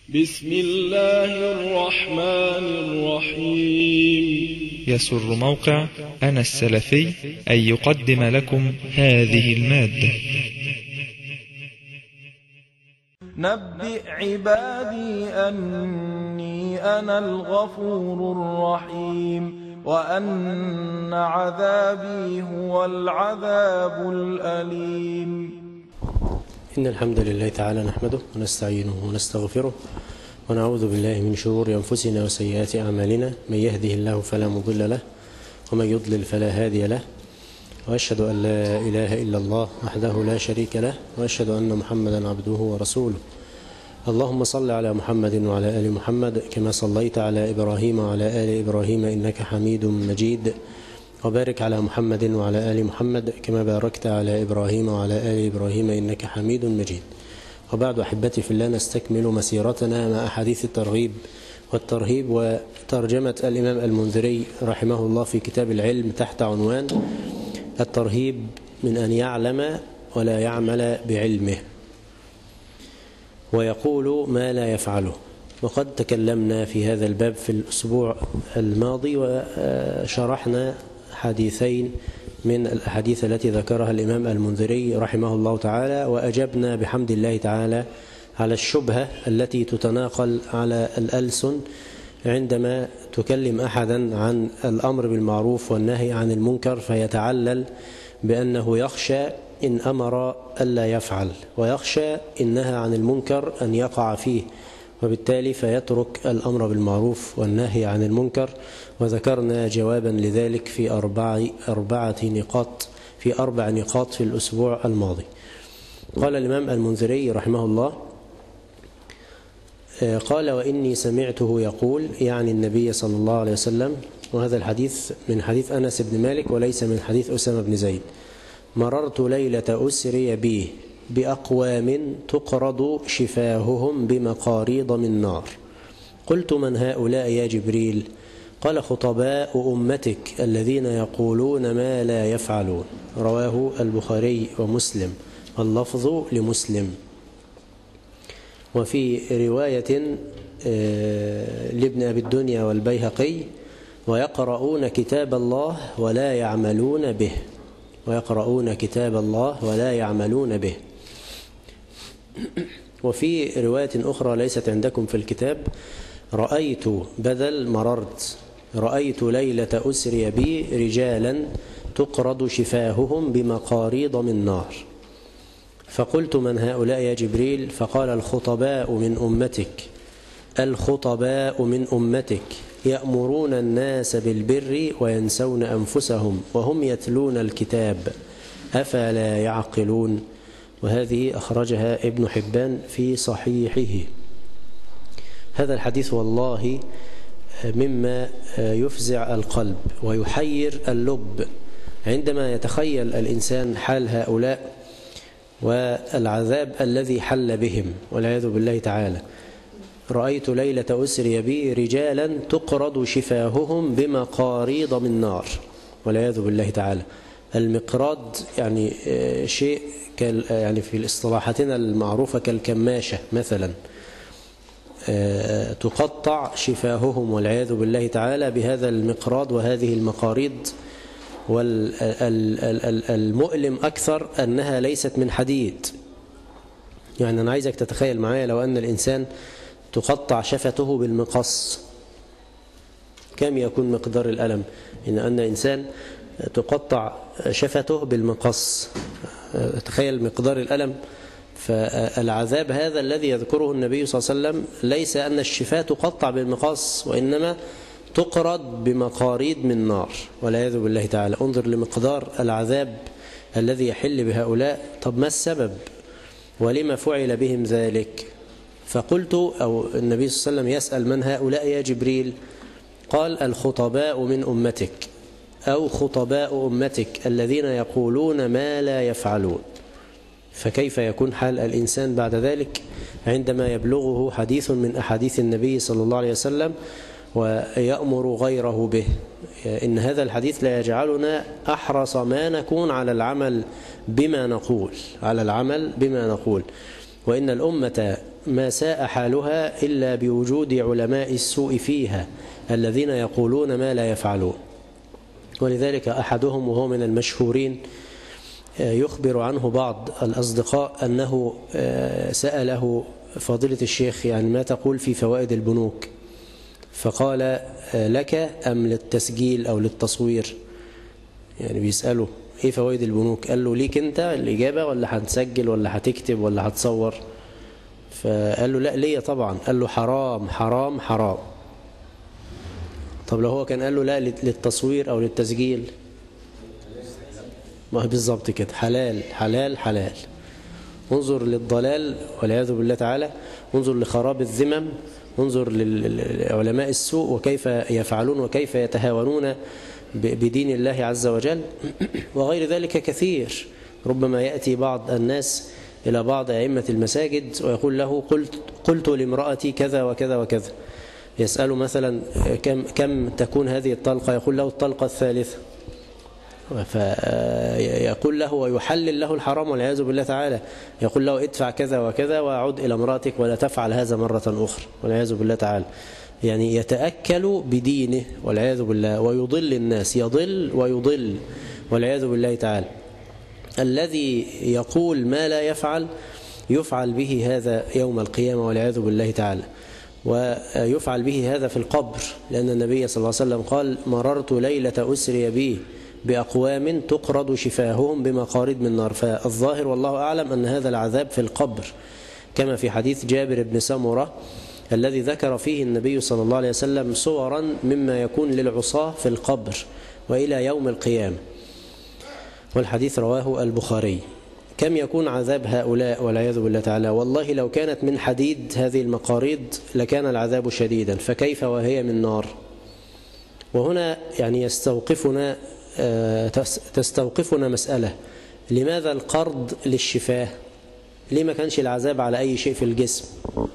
بسم الله الرحمن الرحيم. يسر موقع أنا السلفي أن يقدم لكم هذه المادة. نبئ عبادي أني أنا الغفور الرحيم وأن عذابي هو العذاب الأليم. إن الحمد لله تعالى نحمده ونستعينه ونستغفره ونعوذ بالله من شرور أنفسنا وسيئات أعمالنا، من يهده الله فلا مضل له ومن يضلل فلا هادي له، وأشهد أن لا إله إلا الله وحده لا شريك له، وأشهد أن محمدا عبده ورسوله. اللهم صل على محمد وعلى آل محمد كما صليت على إبراهيم وعلى آل إبراهيم إنك حميد مجيد، وبارك على محمد وعلى آل محمد كما باركت على إبراهيم وعلى آل إبراهيم إنك حميد مجيد. وبعد أحبتي في الله، نستكمل مسيرتنا مع أحاديث الترغيب والترهيب وترجمة الإمام المنذري رحمه الله في كتاب العلم تحت عنوان الترهيب من أن يعلم ولا يعمل بعلمه ويقول ما لا يفعله. وقد تكلمنا في هذا الباب في الأسبوع الماضي وشرحنا حديثين من الأحاديث التي ذكرها الإمام المنذري رحمه الله تعالى، وأجبنا بحمد الله تعالى على الشبهة التي تتناقل على الألسن عندما تكلم أحدا عن الأمر بالمعروف والنهي عن المنكر، فيتعلل بأنه يخشى إن أمر ألا يفعل، ويخشى إن نهى عن المنكر أن يقع فيه، وبالتالي فيترك الأمر بالمعروف والنهي عن المنكر. وذكرنا جوابا لذلك في أربع نقاط في الأسبوع الماضي. قال الإمام المنذري رحمه الله، قال: وإني سمعته يقول، يعني النبي صلى الله عليه وسلم، وهذا الحديث من حديث أنس بن مالك وليس من حديث أسامة بن زيد: مررت ليلة أسري بي بأقوام تقرض شفاههم بمقاريض من نار، قلت: من هؤلاء يا جبريل؟ قال: خطباء أمتك الذين يقولون ما لا يفعلون. رواه البخاري ومسلم، واللفظ لمسلم. وفي رواية لابن أبي الدنيا والبيهقي: ويقرؤون كتاب الله ولا يعملون به. ويقرؤون كتاب الله ولا يعملون به. وفي رواية أخرى ليست عندكم في الكتاب: رأيت بدل مررت، رأيت ليلة أسري بي رجالا تقرض شفاههم بمقاريض من نار، فقلت: من هؤلاء يا جبريل؟ فقال: الخطباء من أمتك، الخطباء من أمتك يأمرون الناس بالبر وينسون أنفسهم وهم يتلون الكتاب أفلا يعقلون. وهذه أخرجها ابن حبان في صحيحه. هذا الحديث والله مما يفزع القلب ويحير اللب عندما يتخيل الإنسان حال هؤلاء والعذاب الذي حل بهم والعياذ بالله تعالى. رأيت ليلة أسري بي رجالا تقرض شفاههم بمقاريض من نار والعياذ بالله تعالى. المقراض يعني شيء يعني في اصطلاحاتنا المعروفة كالكماشة مثلا، تقطع شفاههم والعياذ بالله تعالى بهذا المقراض وهذه المقاريض. والمؤلم أكثر أنها ليست من حديد. يعني أنا عايزك تتخيل معايا لو أن الإنسان تقطع شفته بالمقص، كم يكون مقدار الألم؟ أن إنسان تقطع شفته بالمقص، تخيل مقدار الألم. فالعذاب هذا الذي يذكره النبي صلى الله عليه وسلم ليس أن الشفاه تقطع بالمقص، وإنما تقرض بمقاريض من نار والعياذ بالله تعالى. انظر لمقدار العذاب الذي يحل بهؤلاء. طب ما السبب ولما فعل بهم ذلك؟ فقلت، أو النبي صلى الله عليه وسلم يسأل: من هؤلاء يا جبريل؟ قال: الخطباء من أمتك، أو خطباء أمتك الذين يقولون ما لا يفعلون. فكيف يكون حال الإنسان بعد ذلك عندما يبلغه حديث من أحاديث النبي صلى الله عليه وسلم ويأمر غيره به؟ إن هذا الحديث لا يجعلنا أحرص ما نكون على العمل بما نقول، وإن الأمة ما ساء حالها إلا بوجود علماء السوء فيها الذين يقولون ما لا يفعلون. ولذلك أحدهم وهو من المشهورين يخبر عنه بعض الأصدقاء أنه سأله فضيلة الشيخ يعني ما تقول في فوائد البنوك؟ فقال لك أم للتسجيل أو للتصوير؟ يعني بيسأله إيه فوائد البنوك؟ قال له ليك أنت الإجابة ولا هتسجل ولا هتكتب ولا هتصور؟ فقال له لا ليا طبعا. قال له حرام حرام حرام. طب لو هو كان قال له لا للتصوير أو للتسجيل؟ ما بالضبط كده، حلال حلال حلال. انظر للضلال والعياذ بالله تعالى، انظر لخراب الذمم، انظر لعلماء السوء وكيف يفعلون وكيف يتهاونون بدين الله عز وجل. وغير ذلك كثير. ربما يأتي بعض الناس إلى بعض أئمة المساجد ويقول له قلت لامرأتي كذا وكذا وكذا. يسأله مثلا كم تكون هذه الطلقة؟ يقول له الطلقة الثالثة. فيقول له ويحلل له الحرام والعياذ بالله تعالى، يقول له ادفع كذا وكذا وعد إلى امرأتك ولا تفعل هذا مرة أخرى والعياذ بالله تعالى. يعني يتأكل بدينه والعياذ بالله ويضل الناس، يضل ويضل والعياذ بالله تعالى. الذي يقول ما لا يفعل يفعل به هذا يوم القيامة والعياذ بالله تعالى، ويفعل به هذا في القبر، لأن النبي صلى الله عليه وسلم قال مررت ليلة أسري بي بأقوام تقرض شفاههم بمقارض من نار. فالظاهر والله أعلم أن هذا العذاب في القبر، كما في حديث جابر بن سمرة الذي ذكر فيه النبي صلى الله عليه وسلم صورا مما يكون للعصاة في القبر وإلى يوم القيامة، والحديث رواه البخاري. كم يكون عذاب هؤلاء والعياذ بالله تعالى؟ والله لو كانت من حديد هذه المقاريض لكان العذاب شديدا، فكيف وهي من نار؟ وهنا يعني تستوقفنا مسألة، لماذا القرض للشفاه؟ ليه ما كانش العذاب على أي شيء في الجسم؟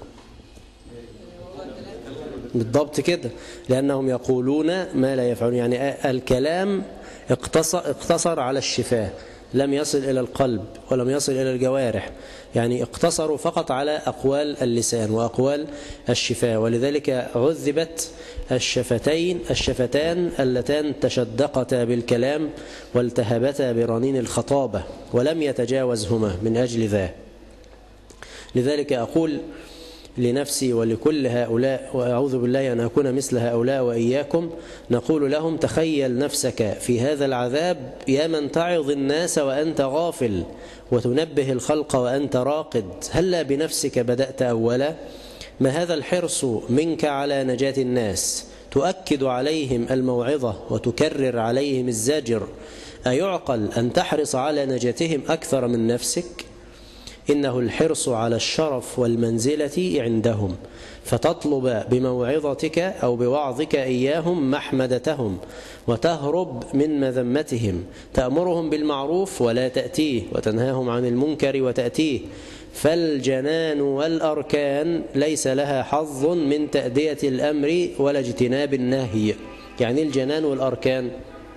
بالضبط كده، لأنهم يقولون ما لا يفعلون. يعني الكلام اقتصر على الشفاه، لم يصل إلى القلب ولم يصل إلى الجوارح، يعني اقتصروا فقط على أقوال اللسان وأقوال الشفاه. ولذلك عذبت الشفتان اللتان تشدقتا بالكلام والتهبتا برنين الخطابة ولم يتجاوزهما من أجل ذا. لذلك أقول لنفسي ولكل هؤلاء، وأعوذ بالله أن أكون مثل هؤلاء وإياكم، نقول لهم تخيل نفسك في هذا العذاب يا من تعظ الناس وأنت غافل وتنبه الخلق وأنت راقد. هلا بنفسك بدأت أولا؟ ما هذا الحرص منك على نجاة الناس؟ تؤكد عليهم الموعظة وتكرر عليهم الزجر. أيعقل أن تحرص على نجاتهم أكثر من نفسك؟ إنه الحرص على الشرف والمنزلة عندهم، فتطلب بموعظتك أو بوعظك إياهم محمدتهم وتهرب من مذمتهم، تأمرهم بالمعروف ولا تأتيه وتنهاهم عن المنكر وتأتيه. فالجنان والأركان ليس لها حظ من تأدية الأمر ولا اجتناب النهي. يعني الجنان والأركان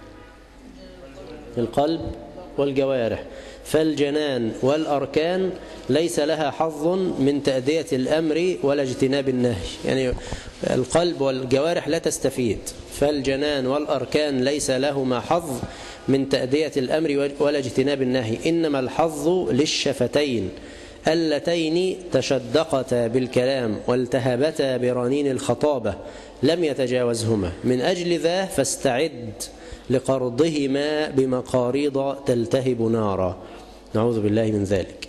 القلب والجوارح، فالجنان والأركان ليس لها حظ من تأدية الأمر ولا اجتناب النهي. يعني القلب والجوارح لا تستفيد، فالجنان والأركان ليس لهما حظ من تأدية الأمر ولا اجتناب النهي، إنما الحظ للشفتين اللتين تشدقتا بالكلام والتهبتا برنين الخطابة لم يتجاوزهما. من أجل ذا فاستعد لقرضهما بمقاريض تلتهب نارا، نعوذ بالله من ذلك.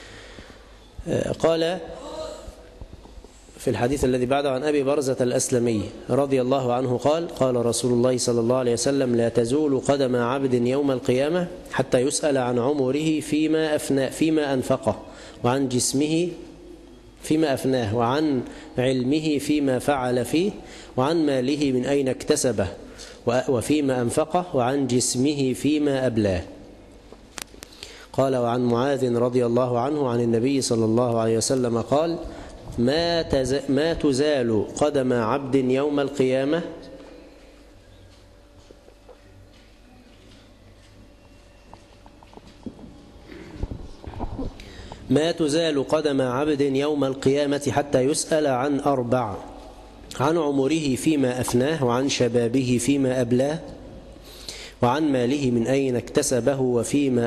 قال في الحديث الذي بعده عن أبي برزة الأسلمي رضي الله عنه قال قال رسول الله صلى الله عليه وسلم لا تزول قدم عبد يوم القيامة حتى يسأل عن عمره فيما أنفقه، وعن جسمه فيما أفناه، وعن علمه فيما فعل فيه، وعن ماله من أين اكتسبه وفيما أنفقه، وعن جسمه فيما أبلاه. قال وعن معاذ رضي الله عنه عن النبي صلى الله عليه وسلم قال ما تزال قدم عبد يوم القيامة ما تزال قدم عبد يوم القيامة حتى يسأل عن 4: عن عمره فيما أفناه، وعن شبابه فيما أبلاه، وعن ماله من أين اكتسبه وفيما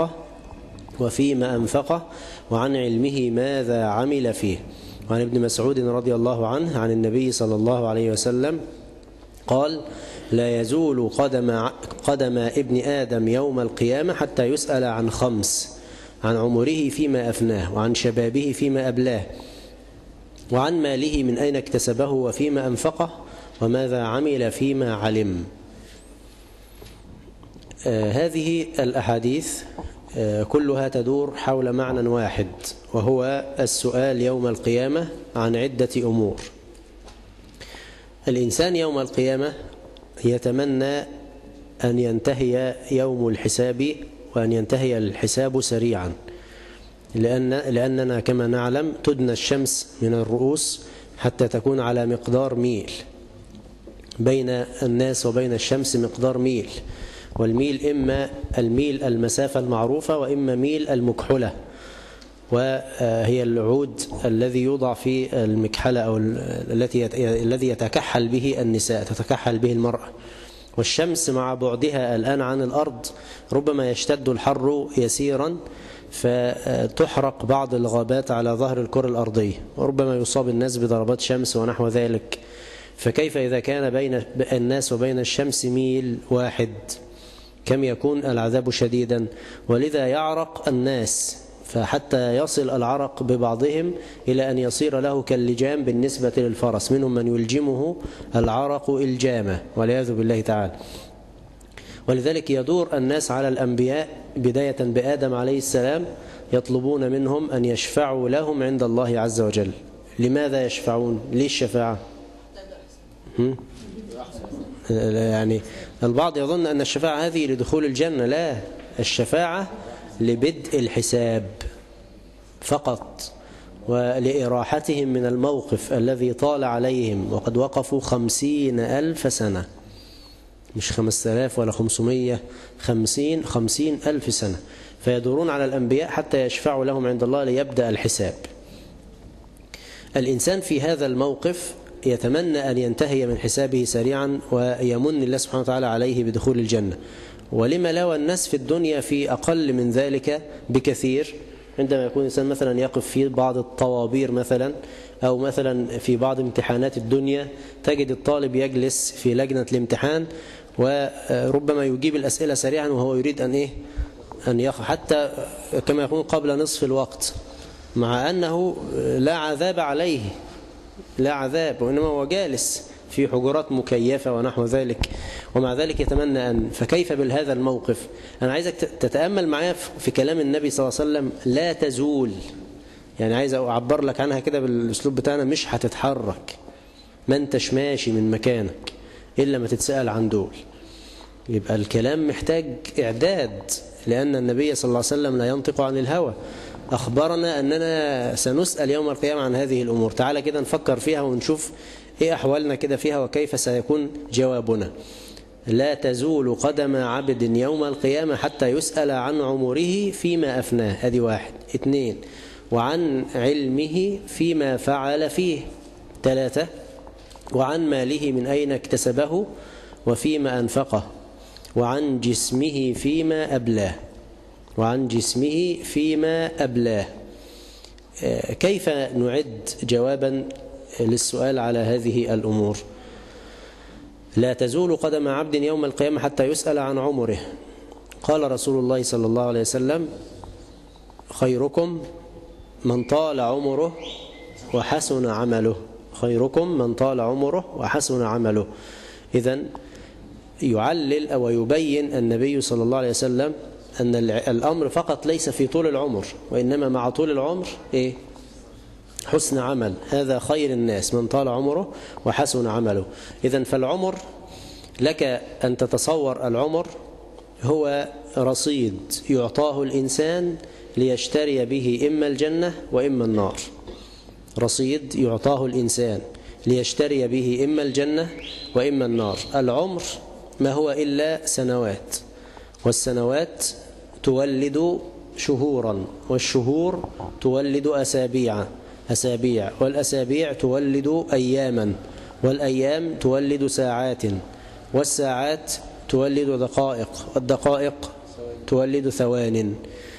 أنفقه، وعن علمه ماذا عمل فيه. وعن ابن مسعود رضي الله عنه عن النبي صلى الله عليه وسلم قال: لا يزول قدم ابن آدم يوم القيامة حتى يسأل عن 5: عن عمره فيما أفناه، وعن شبابه فيما أبلاه، وعن ماله من أين اكتسبه وفيما أنفقه، وماذا عمل فيما علم. هذه الأحاديث كلها تدور حول معنى واحد، وهو السؤال يوم القيامة عن عدة أمور. الإنسان يوم القيامة يتمنى أن ينتهي يوم الحساب، وأن ينتهي الحساب سريعا، لأننا كما نعلم تدنى الشمس من الرؤوس حتى تكون على مقدار ميل، بين الناس وبين الشمس مقدار ميل، والميل إما الميل المسافة المعروفة، وإما ميل المكحلة، وهي العود الذي يوضع في المكحلة أو الذي يتكحل به النساء، تتكحل به المرأة. والشمس مع بعدها الآن عن الأرض ربما يشتد الحر يسيرا فتحرق بعض الغابات على ظهر الكرة الأرضية، وربما يصاب الناس بضربات شمس ونحو ذلك. فكيف إذا كان بين الناس وبين الشمس ميل واحد؟ كم يكون العذاب شديدا. ولذا يعرق الناس، فحتى يصل العرق ببعضهم إلى أن يصير له كاللجام بالنسبة للفرس، منهم من يلجمه العرق إلجامه والعياذ بالله تعالى. ولذلك يدور الناس على الأنبياء بداية بآدم عليه السلام، يطلبون منهم أن يشفعوا لهم عند الله عز وجل. لماذا يشفعون؟ ليه الشفاعة؟ يعني البعض يظن أن الشفاعة هذه لدخول الجنة، لا، الشفاعة لبدء الحساب فقط، ولإراحتهم من الموقف الذي طال عليهم، وقد وقفوا 50,000 سنة، مش 5000 ولا 500، 50,000 سنة، فيدورون على الأنبياء حتى يشفعوا لهم عند الله ليبدأ الحساب. الإنسان في هذا الموقف يتمنى أن ينتهي من حسابه سريعا، ويمن الله سبحانه وتعالى عليه بدخول الجنة. ولما لا، والناس في الدنيا في أقل من ذلك بكثير. عندما يكون الإنسان مثلا يقف في بعض الطوابير مثلا، أو مثلا في بعض امتحانات الدنيا، تجد الطالب يجلس في لجنة الامتحان وربما يجيب الأسئلة سريعا وهو يريد أن يقف، حتى كما يكون قبل نصف الوقت، مع أنه لا عذاب عليه، لا عذاب، وإنما هو جالس في حجرات مكيفة ونحو ذلك، ومع ذلك يتمنى فكيف بهذا الموقف؟ أنا عايزك تتأمل معايا في كلام النبي صلى الله عليه وسلم: لا تزول، يعني عايز أعبر لك عنها كده بالأسلوب بتاعنا، مش هتتحرك، ما انتش ماشي من مكانك إلا ما تتسأل عن دول. يبقى الكلام محتاج إعداد، لأن النبي صلى الله عليه وسلم لا ينطق عن الهوى، أخبرنا أننا سنسأل يوم القيامة عن هذه الأمور. تعالى كده نفكر فيها ونشوف إيه أحوالنا كده فيها وكيف سيكون جوابنا. لا تزول قدم عبد يوم القيامة حتى يسأل عن عمره فيما أفناه، هذه 1. 2: وعن علمه فيما فعل فيه. 3: وعن ماله من أين اكتسبه وفيما أنفقه، وعن جسمه فيما أبلاه، وعن جسمه فيما أبلاه. كيف نعد جوابا للسؤال على هذه الأمور؟ لا تزول قدم عبد يوم القيامة حتى يسأل عن عمره. قال رسول الله صلى الله عليه وسلم: خيركم من طال عمره وحسن عمله. خيركم من طال عمره وحسن عمله. إذن يعلل أو يبين النبي صلى الله عليه وسلم أن الأمر فقط ليس في طول العمر، وإنما مع طول العمر حسن عمل. هذا خير الناس من طال عمره وحسن عمله. إذن فالعمر لك أن تتصور العمر هو رصيد يعطاه الإنسان ليشتري به إما الجنة وإما النار. رصيد يعطاه الإنسان ليشتري به إما الجنة وإما النار. العمر ما هو إلا سنوات، والسنوات تولد شهورا، والشهور تولد أسابيع، والأسابيع تولد أياما، والأيام تولد ساعات، والساعات تولد دقائق، والدقائق تولد ثوان،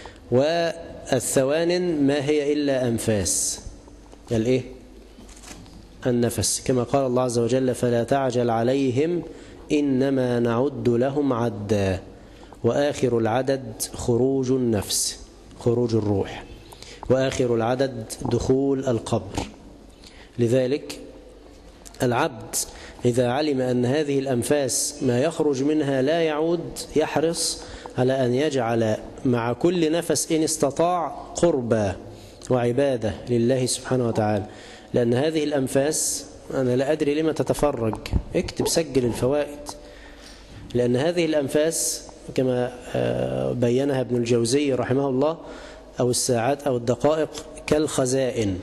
والثوان ما هي إلا أنفاس الإيه؟ النفس، كما قال الله عز وجل: فلا تعجل عليهم إنما نعد لهم عدا، وآخر العدد خروج النفس، خروج الروح، وآخر العدد دخول القبر. لذلك العبد إذا علم أن هذه الأنفاس ما يخرج منها لا يعود، يحرص على أن يجعل مع كل نفس إن استطاع قربة وعبادة لله سبحانه وتعالى، لأن هذه الأنفاس، أنا لا أدري لما تتفرج، اكتب سجل الفوائد، لأن هذه الأنفاس كما بينها ابن الجوزي رحمه الله، أو الساعات أو الدقائق كالخزائن،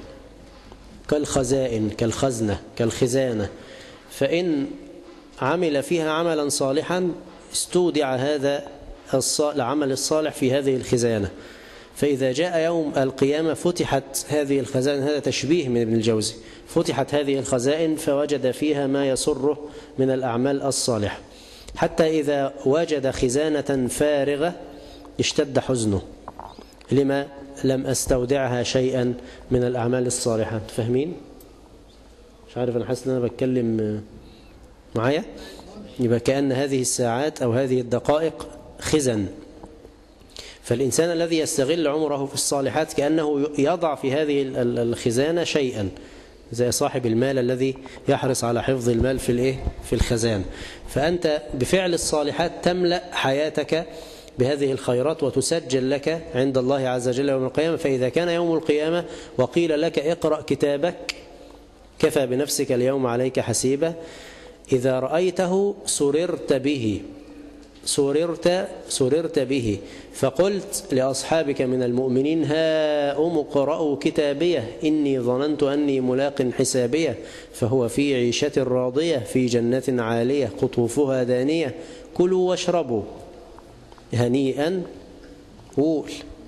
كالخزنة، كالخزانة، فإن عمل فيها عملا صالحا استودع هذا العمل الصالح في هذه الخزانة، فإذا جاء يوم القيامة فتحت هذه الخزائن، هذا تشبيه من ابن الجوزي، فتحت هذه الخزائن فوجد فيها ما يسره من الأعمال الصالحة، حتى إذا وجد خزانة فارغة اشتد حزنه، لما لم أستودعها شيئا من الأعمال الصالحة. فاهمين؟ مش عارف، أنا حاسس أن أنا بتكلم معايا. يبقى كأن هذه الساعات أو هذه الدقائق خزن، فالإنسان الذي يستغل عمره في الصالحات كأنه يضع في هذه الخزانة شيئا، زي صاحب المال الذي يحرص على حفظ المال في الخزان. فأنت بفعل الصالحات تملأ حياتك بهذه الخيرات وتسجل لك عند الله عز وجل يوم القيامة. فإذا كان يوم القيامة وقيل لك اقرأ كتابك كفى بنفسك اليوم عليك حسيبا، إذا رأيته سررت به فقلت لأصحابك من المؤمنين هاؤم اقرءوا كتابيه إني ظننت أني ملاق حسابيه فهو في عيشة راضية في جنة عالية قطوفها دانية كلوا واشربوا هنيئا. قول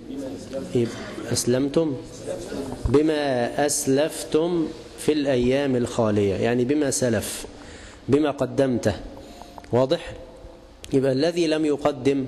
أسلمتم بما أسلفتم في الأيام الخالية، يعني بما سلف، بما قدمته. واضح؟ يبقى الذي لم يقدم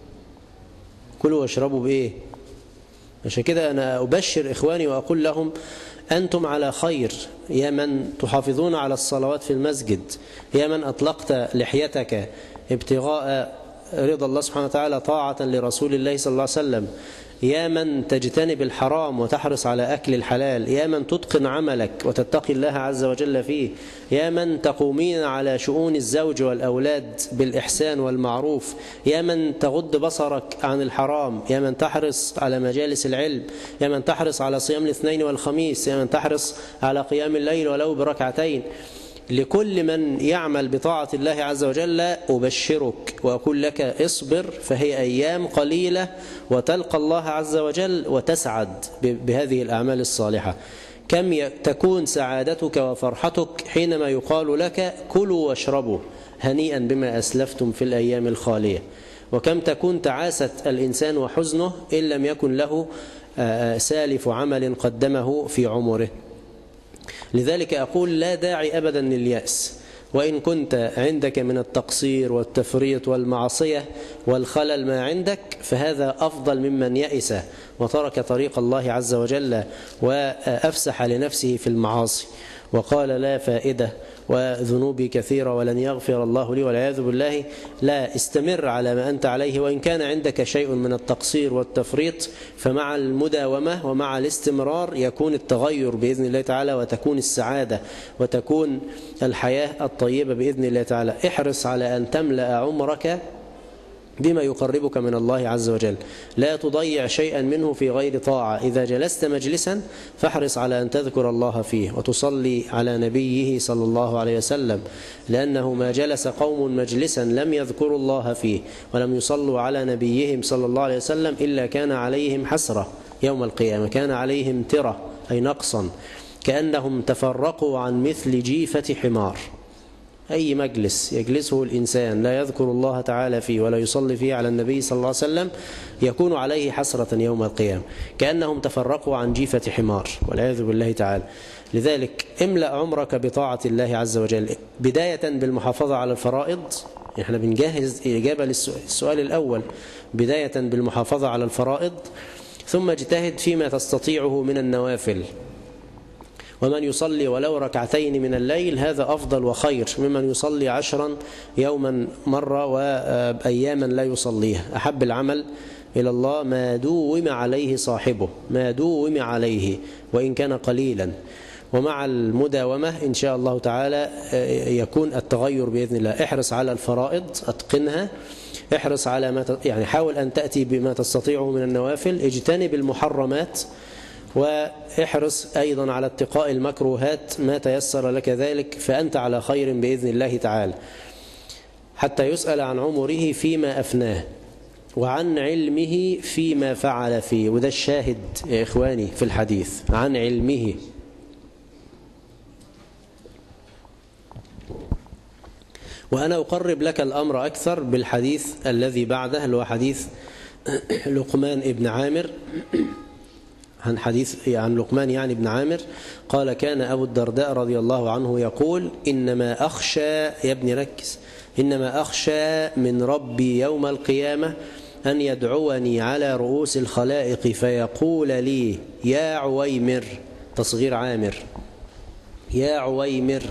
كلوا واشربوا بإيه؟ عشان كده أنا أبشر إخواني وأقول لهم أنتم على خير، يا من تحافظون على الصلوات في المسجد، يا من أطلقت لحيتك ابتغاء رضا الله سبحانه وتعالى طاعة لرسول الله صلى الله عليه وسلم، يا من تجتنب الحرام وتحرص على أكل الحلال، يا من تتقن عملك وتتقي الله عز وجل فيه، يا من تقومين على شؤون الزوج والأولاد بالإحسان والمعروف، يا من تغض بصرك عن الحرام، يا من تحرص على مجالس العلم، يا من تحرص على صيام الاثنين والخميس، يا من تحرص على قيام الليل ولو بركعتين. لكل من يعمل بطاعة الله عز وجل أبشرك وأقول لك اصبر، فهي أيام قليلة وتلقى الله عز وجل وتسعد بهذه الأعمال الصالحة. كم تكون سعادتك وفرحتك حينما يقال لك كلوا واشربوا هنيئا بما أسلفتم في الأيام الخالية، وكم تكون تعاسة الإنسان وحزنه إن لم يكن له سالف عمل قدمه في عمره. لذلك أقول لا داعي أبدا لليأس، وإن كنت عندك من التقصير والتفريط والمعصية والخلل ما عندك فهذا أفضل ممن يأس وترك طريق الله عز وجل وأفسح لنفسه في المعاصي وقال لا فائدة وذنوبي كثيرة ولن يغفر الله لي والعياذ بالله. لا، استمر على ما أنت عليه، وإن كان عندك شيء من التقصير والتفريط فمع المداومة ومع الاستمرار يكون التغير بإذن الله تعالى، وتكون السعادة وتكون الحياة الطيبة بإذن الله تعالى. احرص على أن تملأ عمرك بما يقربك من الله عز وجل، لا تضيع شيئا منه في غير طاعة. إذا جلست مجلسا فاحرص على أن تذكر الله فيه وتصلي على نبيه صلى الله عليه وسلم، لأنه ما جلس قوم مجلسا لم يذكروا الله فيه ولم يصلوا على نبيهم صلى الله عليه وسلم إلا كان عليهم حسرة يوم القيامة، كان عليهم ترة أي نقصا، كأنهم تفرقوا عن مثل جيفة حمار. أي مجلس يجلسه الإنسان لا يذكر الله تعالى فيه ولا يصلي فيه على النبي صلى الله عليه وسلم يكون عليه حسرة يوم القيامة، كأنهم تفرقوا عن جيفة حمار والعياذ بالله تعالى. لذلك املأ عمرك بطاعة الله عز وجل، بداية بالمحافظة على الفرائض. احنا بنجهز إجابة للسؤال الأول، بداية بالمحافظة على الفرائض، ثم اجتهد فيما تستطيعه من النوافل. ومن يصلي ولو ركعتين من الليل هذا أفضل وخير ممن يصلي 10 يوما مرة وأياما لا يصليها. أحب العمل إلى الله ما دوم عليه صاحبه، ما دوم عليه وإن كان قليلا، ومع المداومة إن شاء الله تعالى يكون التغير بإذن الله. احرص على الفرائض، أتقنها، احرص على يعني حاول أن تأتي بما تستطيعه من النوافل، اجتنب المحرمات، واحرص أيضا على اتقاء المكروهات ما تيسر لك ذلك، فأنت على خير بإذن الله تعالى، حتى يسأل عن عمره فيما أفناه وعن علمه فيما فعل فيه. وده الشاهد يا إخواني في الحديث، عن علمه. وأنا أقرب لك الأمر أكثر بالحديث الذي بعده، اللي هو حديث لقمان ابن عامر، عن لقمان يعني ابن عامر قال: كان أبو الدرداء رضي الله عنه يقول: إنما أخشى، يا ابني ركز، إنما أخشى من ربي يوم القيامة أن يدعوني على رؤوس الخلائق فيقول لي: يا عويمر، تصغير عامر، يا عويمر،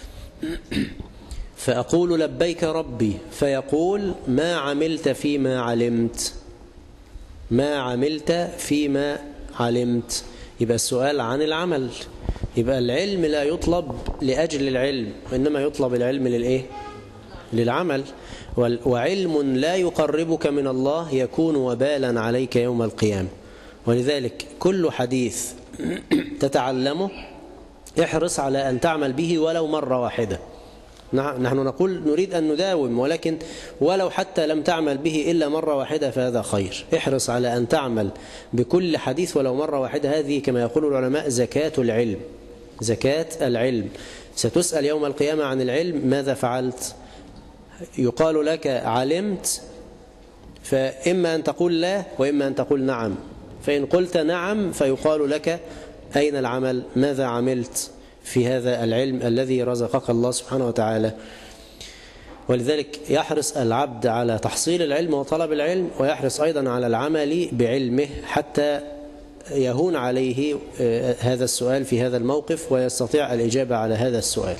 فأقول: لبيك ربي، فيقول: ما عملت فيما علمت، ما عملت فيما علمت. يبقى السؤال عن العمل. يبقى العلم لا يطلب لأجل العلم، وإنما يطلب العلم للإيه؟ للعمل. وعلم لا يقربك من الله يكون وبالا عليك يوم القيامة. ولذلك كل حديث تتعلمه احرص على أن تعمل به ولو مرة واحدة. نحن نقول نريد أن نداوم، ولكن ولو حتى لم تعمل به إلا مرة واحدة فهذا خير. احرص على أن تعمل بكل حديث ولو مرة واحدة. هذه كما يقول العلماء زكاة العلم، زكاة العلم. ستسأل يوم القيامة عن العلم، ماذا فعلت؟ يقال لك علمت، فإما أن تقول لا وإما أن تقول نعم. فإن قلت نعم فيقال لك أين العمل؟ ماذا عملت في هذا العلم الذي رزقك الله سبحانه وتعالى؟ ولذلك يحرص العبد على تحصيل العلم وطلب العلم، ويحرص أيضا على العمل بعلمه حتى يهون عليه هذا السؤال في هذا الموقف ويستطيع الإجابة على هذا السؤال.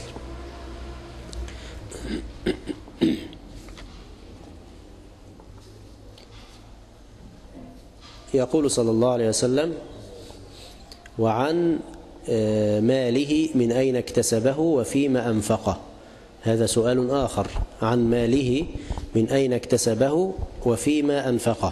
يقول صلى الله عليه وسلم: وعن ماله من أين اكتسبه وفيما أنفقه. هذا سؤال آخر، عن ماله من أين اكتسبه وفيما أنفقه.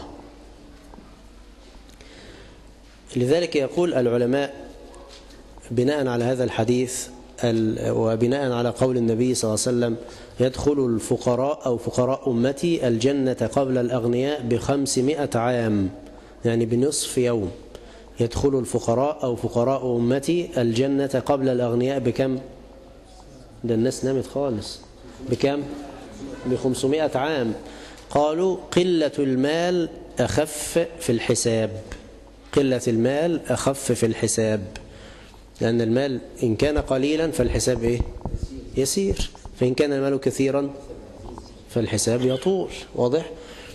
لذلك يقول العلماء بناء على هذا الحديث وبناء على قول النبي صلى الله عليه وسلم: يدخل الفقراء أو فقراء أمتي الجنة قبل الأغنياء ب500 عام، يعني بنصف يوم. يدخل الفقراء أو فقراء أمتي الجنة قبل الأغنياء بكم؟ ده الناس نامت خالص. بكم؟ ب500 عام. قالوا: قلة المال أخف في الحساب، قلة المال أخف في الحساب، لأن المال إن كان قليلا فالحساب إيه؟ يسير، فإن كان المال كثيرا فالحساب يطول. واضح؟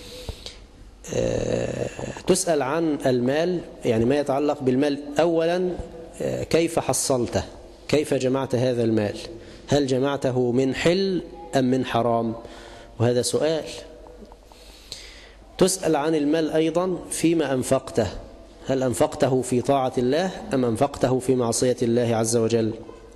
تسأل عن المال، يعني ما يتعلق بالمال. أولا كيف حصلته؟ كيف جمعت هذا المال؟ هل جمعته من حل أم من حرام؟ وهذا سؤال. تسأل عن المال أيضا فيما أنفقته، هل أنفقته في طاعة الله أم أنفقته في معصية الله عز وجل؟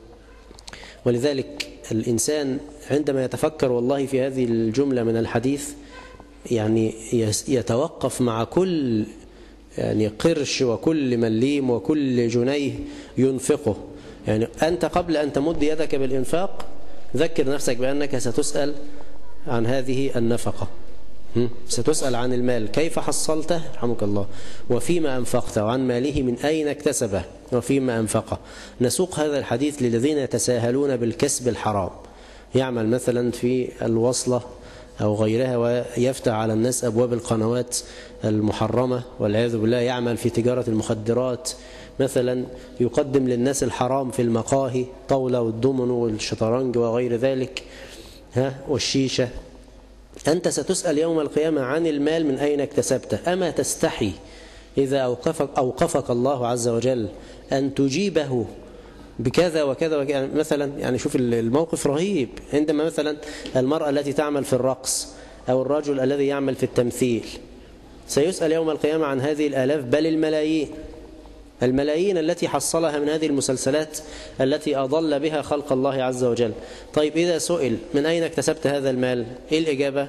ولذلك الإنسان عندما يتفكر والله في هذه الجملة من الحديث يعني يتوقف مع كل يعني قرش وكل مليم وكل جنيه ينفقه. يعني أنت قبل أن تمد يدك بالإنفاق ذكر نفسك بأنك ستسأل عن هذه النفقة، ستسأل عن المال كيف حصلته رحمك الله، وفيما أنفقته، وعن ماله من أين اكتسبه وفيما أنفقه. نسوق هذا الحديث للذين يتساهلون بالكسب الحرام، يعمل مثلا في الوصلة أو غيرها ويفتح على الناس أبواب القنوات المحرمة والعياذ بالله، يعمل في تجارة المخدرات مثلا، يقدم للناس الحرام في المقاهي، طاولة والدومينو والشطرنج وغير ذلك والشيشة. أنت ستسأل يوم القيامة عن المال من أين اكتسبته. أما تستحي إذا أوقفك الله عز وجل أن تجيبه بكذا وكذا وكذا؟ مثلا يعني شوف الموقف رهيب، عندما مثلا المرأة التي تعمل في الرقص أو الرجل الذي يعمل في التمثيل سيسأل يوم القيامة عن هذه الآلاف بل الملايين التي حصلها من هذه المسلسلات التي أضل بها خلق الله عز وجل. طيب إذا سئل من أين اكتسبت هذا المال، إيه الإجابة؟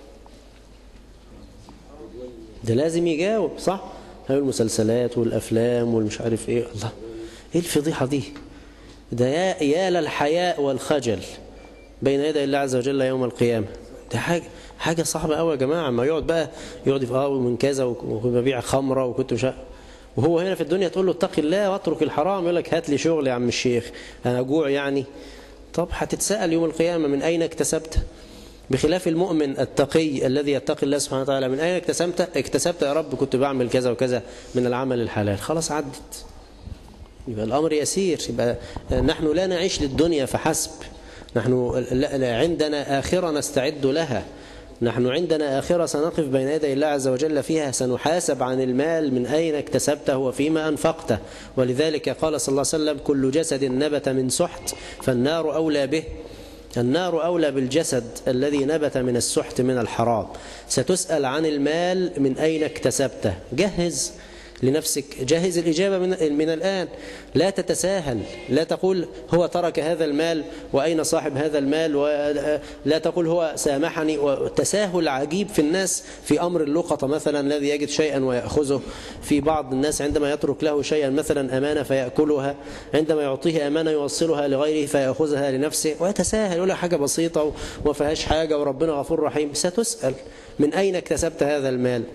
ده لازم يجاوب صح؟ هاي المسلسلات والأفلام والمش عارف إيه. الله، إيه الفضيحة دي؟ ده يا للحياء والخجل بين يدي الله عز وجل يوم القيامة. ده حاجة صعبة قوي يا جماعة. ما يقعد في من كذا وببيع خمرة وكنت مش، وهو هنا في الدنيا تقول له اتق الله واترك الحرام، يقول لك هات لي شغل يا عم الشيخ انا جوع يعني. طب هتتسأل يوم القيامة من أين اكتسبت؟ بخلاف المؤمن التقي الذي يتقي الله سبحانه وتعالى، من أين اكتسبت يا رب؟ كنت بعمل كذا وكذا من العمل الحلال. خلاص عدت، يبقى الأمر يسير. يبقى نحن لا نعيش للدنيا فحسب، نحن عندنا آخرة نستعد لها، نحن عندنا آخرة سنقف بين يدي الله عز وجل فيها، سنحاسب عن المال من أين اكتسبته وفيما أنفقته. ولذلك قال صلى الله عليه وسلم كل جسد نبت من سحت فالنار أولى به. النار أولى بالجسد الذي نبت من السحت من الحرام. ستسأل عن المال من أين اكتسبته. جهز لنفسك، جهز الإجابة من الآن. لا تتساهل، لا تقول هو ترك هذا المال وأين صاحب هذا المال، ولا تقول هو سامحني. وتساهل عجيب في الناس في أمر اللقطة مثلا، الذي يجد شيئا ويأخذه. في بعض الناس عندما يترك له شيئا مثلا أمانة فيأكلها، عندما يعطيه أمانة يوصلها لغيره فيأخذها لنفسه ويتساهل، يقول حاجة بسيطة وما فيهاش حاجة وربنا غفور رحيم. ستسأل من أين اكتسبت هذا المال.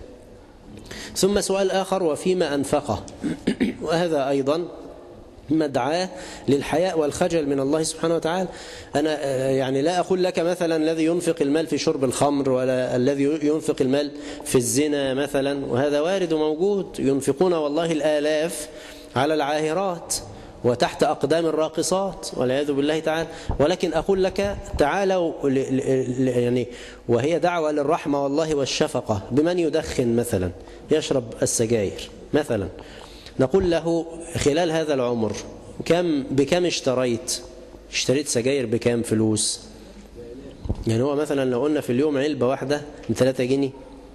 ثم سؤال آخر وفيما أنفقه. وهذا أيضا مدعاة للحياء والخجل من الله سبحانه وتعالى. أنا يعني لا أقول لك مثلا الذي ينفق المال في شرب الخمر، ولا الذي ينفق المال في الزنا مثلا، وهذا وارد وموجود، ينفقون والله الآلاف على العاهرات وتحت أقدام الراقصات والعياذ بالله تعالى. ولكن أقول لك تعالوا يعني، وهي دعوة للرحمة والله والشفقة بمن يدخن مثلا، يشرب السجاير مثلا، نقول له خلال هذا العمر بكم اشتريت سجاير بكم فلوس؟ يعني هو مثلا لو قلنا في اليوم علبة واحدة ب3 جنيه،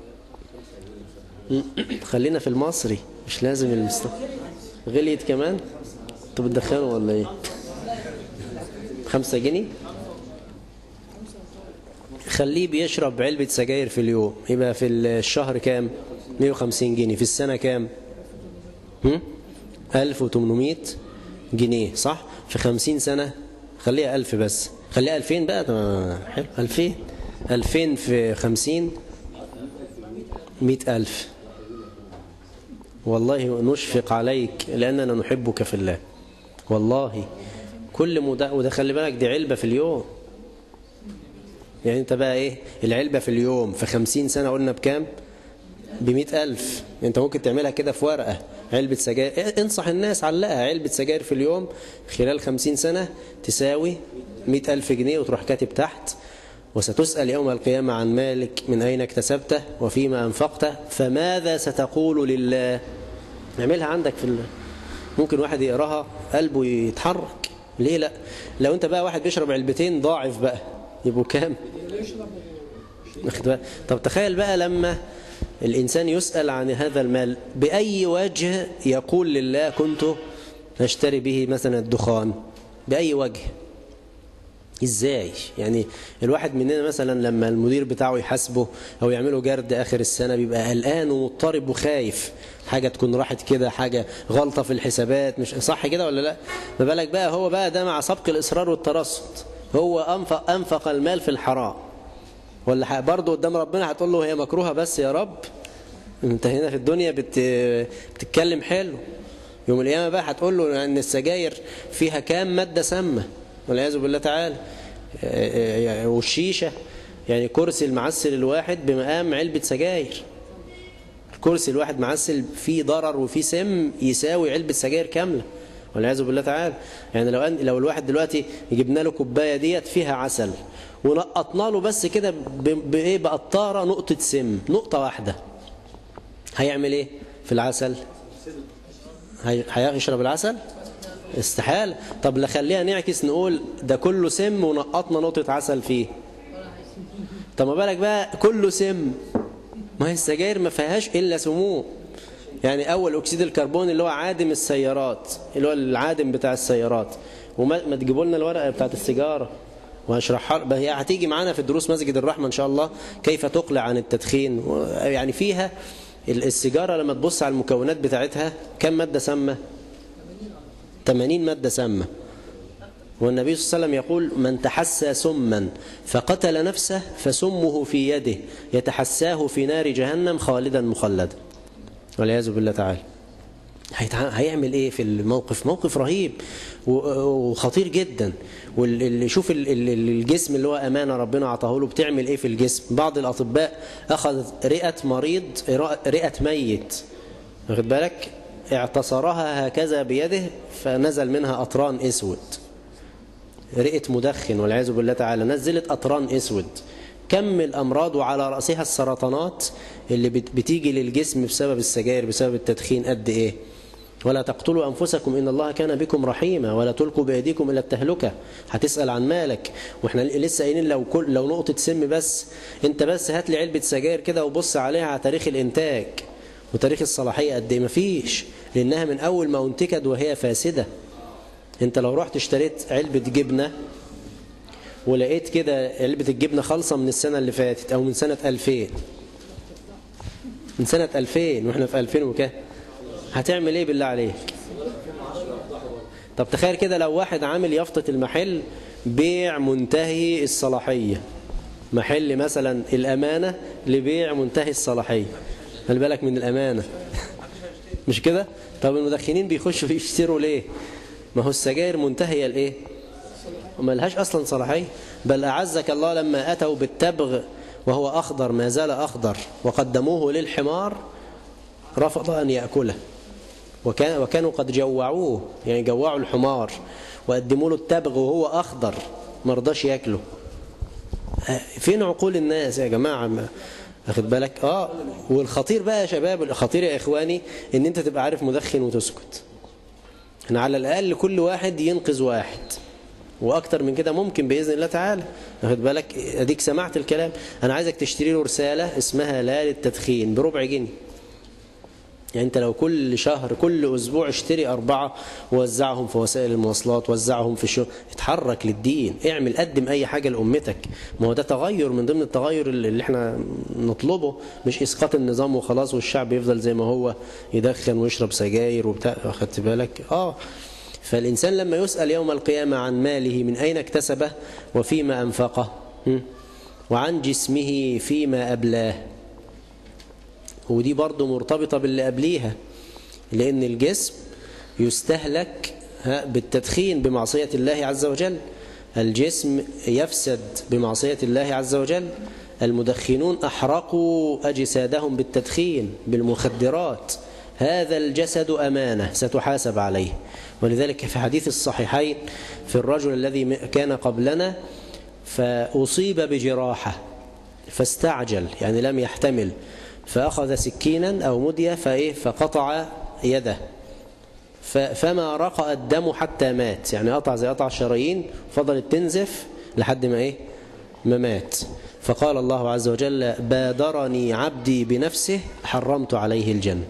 خلينا في المصري مش لازم المستوى. غليت كمان؟ انتوا بتدخنوا ولا ايه؟ 5 جنيه؟ خليه بيشرب علبة سجاير في اليوم، يبقى في الشهر كام؟ 150 جنيه. في السنة كام؟ 1800 جنيه صح؟ في 50 سنة خليها 1000 بس، خليها 2000 بقى. حلو، 2000 في 50 100,000. والله نشفق عليك لأننا نحبك في الله والله. كل وده خلي بالك دي علبة في اليوم. يعني انت بقى ايه العلبة في اليوم في 50 سنة قلنا بكام؟ ب100,000. انت ممكن تعملها كده في ورقة، علبة سجاير، انصح الناس علقها، علبة سجاير في اليوم خلال 50 سنة تساوي 100,000 جنيه، وتروح كاتب تحت وستسأل يوم القيامة عن مالك من أين اكتسبته وفيما أنفقته فماذا ستقول لله. اعملها عندك ممكن واحد يقراها قلبه يتحرك. ليه لا؟ لو انت بقى واحد بيشرب علبتين ضاعف بقى يبقوا كام؟ طب تخيل بقى لما الإنسان يسأل عن هذا المال بأي وجه يقول لله كنت أشتري به مثلا الدخان، بأي وجه؟ إزاي؟ يعني الواحد مننا مثلا لما المدير بتاعه يحاسبه أو يعمله جرد آخر السنة بيبقى قلقان ومضطرب وخايف، حاجة تكون راحت كده، حاجة غلطة في الحسابات، مش صح كده ولا لا؟ ما بالك بقى هو بقى ده مع سبق الإصرار والترصد، هو أنفق المال في الحرام، ولا برضه قدام ربنا هتقول له هي مكروهة بس يا رب؟ انت هنا في الدنيا بتتكلم حلو، يوم القيامة بقى هتقول له ان السجاير فيها كام مادة سامة والعياذ بالله تعالى. والشيشة يعني كرسي المعسل الواحد بمقام علبة سجاير. الكرسي الواحد معسل فيه ضرر وفيه سم يساوي علبة سجاير كاملة والعياذ بالله تعالى. يعني لو الواحد دلوقتي جبنا له كوباية ديت فيها عسل ونقطنا له بس كده بقطارة نقطة سم، نقطة واحدة، هيعمل ايه في العسل؟ هيشرب العسل؟ استحالة. طب لخليها نعكس نقول ده كله سم ونقطنا نقطة عسل فيه. طب ما بالك بقى كله سم؟ ما هي السجاير ما فيهاش إلا سموم. يعني أول أكسيد الكربون اللي هو عادم السيارات، اللي هو العادم بتاع السيارات. وما تجيبوا لنا الورقة بتاعت السيجارة وهشرحها، هي هتيجي معانا في دروس مسجد الرحمة إن شاء الله، كيف تقلع عن التدخين. يعني فيها السيجارة لما تبص على المكونات بتاعتها كم مادة سامة؟ 80 مادة سامة. والنبي صلى الله عليه وسلم يقول: من تحسى سما فقتل نفسه فسمه في يده يتحساه في نار جهنم خالدا مخلدا والعياذ بالله تعالى. هيعمل ايه في الموقف؟ موقف رهيب وخطير جدا. شوف الجسم اللي هو امانه ربنا عطاه له بتعمل ايه في الجسم. بعض الاطباء اخذ رئه مريض، رئه ميت، واخد بالك، اعتصرها هكذا بيده فنزل منها أطران اسود. رئة مدخن والعياذ بالله تعالى نزلت أطران اسود. كم الأمراض وعلى رأسها السرطانات اللي بتيجي للجسم بسبب السجاير بسبب التدخين قد إيه. ولا تقتلوا أنفسكم إن الله كان بكم رحيما ولا تلقوا بأيديكم إلى التهلكة. هتسأل عن مالك، وإحنا لسه قايلين لو نقطة سم بس، أنت بس هات لي علبة سجاير كده وبص عليها على تاريخ الإنتاج وتاريخ الصلاحية قد إيه. مفيش، لأنها من أول ما انتجت وهي فاسدة. أنت لو رحت اشتريت علبة جبنة ولقيت كده علبة الجبنة خالصة من السنة اللي فاتت أو من سنة 2000، من سنة 2000 وإحنا في 2000 وكده، هتعمل إيه بالله عليك؟ طب تخيل كده لو واحد عامل يافطة المحل بيع منتهي الصلاحية، محل مثلا الأمانة لبيع منتهي الصلاحية، خلي بالك من الأمانة مش كده؟ طب المدخنين بيخشوا يشتروا ليه؟ ما هو السجاير منتهية لإيه؟ وما لهاش أصلا صلاحية. بل أعزك الله لما أتوا بالتبغ وهو أخضر ما زال أخضر وقدموه للحمار رفض أن يأكله، وكانوا قد جوعوه، يعني جوعوا الحمار وقدموا له التبغ وهو أخضر ما رضاش يأكله. فين عقول الناس يا جماعة؟ أخذ بالك؟ والخطير بقى يا شباب، الخطير يا إخواني إن أنت تبقى عارف مدخن وتسكت. إن على الأقل كل واحد ينقذ واحد، وأكتر من كده ممكن بإذن الله تعالى. أخذ بالك؟ أديك سمعت الكلام. أنا عايزك تشتري له رسالة اسمها لا للتدخين ب4 جنيه. يعني أنت لو كل شهر كل أسبوع اشتري 4 ووزعهم في وسائل المواصلات، وزعهم في الشغل، اتحرك للدين، اعمل قدم أي حاجة لأمتك. ما هو ده تغير من ضمن التغير اللي احنا نطلبه، مش إسقاط النظام وخلاص والشعب يفضل زي ما هو يدخن ويشرب سجاير وبتاع. أخدت بالك؟ فالإنسان لما يسأل يوم القيامة عن ماله من أين اكتسبه وفيما أنفقه، وعن جسمه فيما أبلاه. ودي برضو مرتبطة باللي قبليها، لأن الجسم يستهلك بالتدخين بمعصية الله عز وجل. الجسم يفسد بمعصية الله عز وجل. المدخنون أحرقوا أجسادهم بالتدخين بالمخدرات. هذا الجسد أمانة ستحاسب عليه. ولذلك في حديث الصحيحين في الرجل الذي كان قبلنا فأصيب بجراحة فاستعجل، يعني لم يحتمل، فأخذ سكينا أو مدية فقطع يده فما رقأ الدم حتى مات. يعني قطع زي قطع الشرايين، فضلت تنزف لحد ما مات. فقال الله عز وجل: بادرني عبدي بنفسه حرمت عليه الجنة.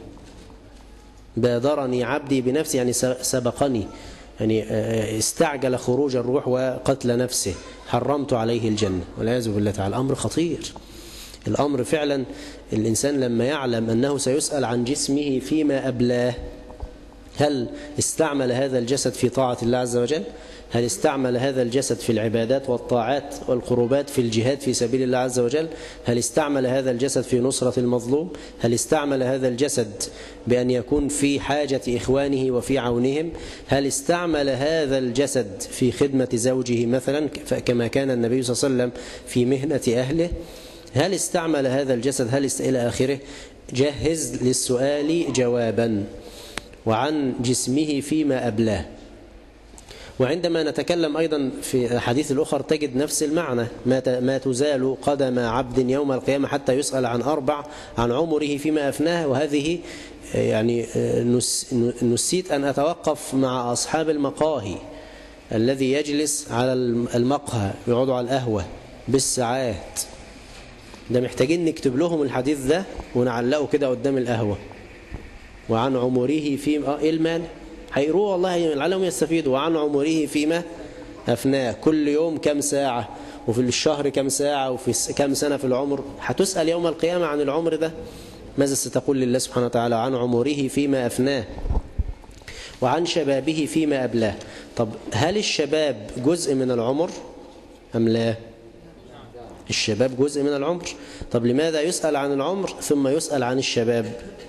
بادرني عبدي بنفسه يعني سبقني، يعني استعجل خروج الروح وقتل نفسه، حرمت عليه الجنة والعياذ بالله تعالى. الأمر خطير. الأمر فعلا الإنسان لما يعلم أنه سيسأل عن جسمه فيما أبلاه، هل استعمل هذا الجسد في طاعة الله عز وجل؟ هل استعمل هذا الجسد في العبادات والطاعات والقربات في الجهاد في سبيل الله عز وجل؟ هل استعمل هذا الجسد في نصرة المظلوم؟ هل استعمل هذا الجسد بأن يكون في حاجة إخوانه وفي عونهم؟ هل استعمل هذا الجسد في خدمة زوجه مثلا كما كان النبي صلى الله عليه وسلم في مهنة أهله؟ هل استعمل هذا الجسد إلى آخره؟ جهز للسؤال جوابا. وعن جسمه فيما أبلاه. وعندما نتكلم أيضا في الحديث الأخر تجد نفس المعنى، ما تزال قدم عبد يوم القيامة حتى يسأل عن 4: عن عمره فيما أفناه. وهذه يعني نسيت أن أتوقف مع أصحاب المقاهي، الذي يجلس على المقهى يقعدوا على القهوة بالساعات، ده محتاجين نكتب لهم الحديث ده ونعلقه كده قدام القهوة. وعن عمره فيما إيه المانع؟ هيقروه والله العالم يستفيدوا. وعن عمره فيما أفناه، كل يوم كم ساعة، وفي الشهر كم ساعة، وفي كم سنة في العمر. هتسأل يوم القيامة عن العمر ده، ماذا ستقول لله سبحانه وتعالى؟ عن عمره فيما أفناه. وعن شبابه فيما أبلاه. طب هل الشباب جزء من العمر أم لا؟ الشباب جزء من العمر. طب لماذا يسأل عن العمر ثم يسأل عن الشباب؟